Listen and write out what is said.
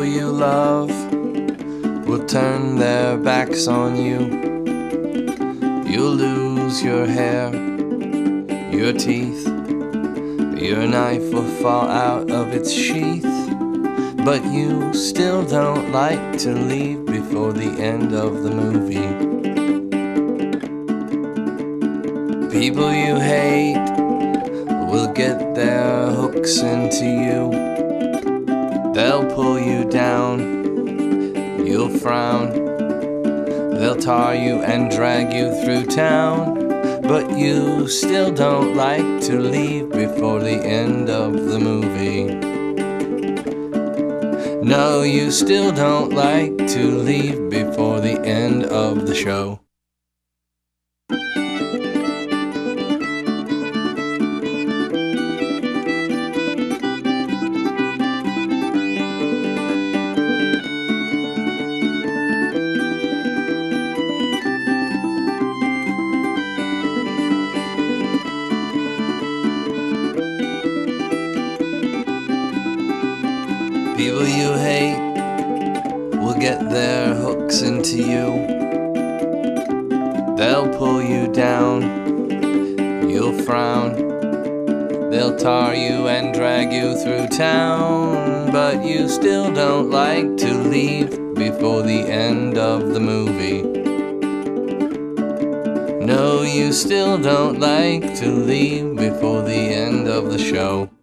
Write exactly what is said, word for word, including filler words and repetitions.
People you love will turn their backs on you. You'll lose your hair, your teeth, your knife will fall out of its sheath. But you still don't like to leave before the end of the movie. People you hate will get their hooks into you. They'll pull you down, you'll frown. They'll tar you and drag you through town. But you still don't like to leave before the end of the movie. No, you still don't like to leave before the end of the show. People you hate will get their hooks into you. They'll pull you down, you'll frown. They'll tar you and drag you through town. But you still don't like to leave before the end of the movie. No, you still don't like to leave before the end of the show.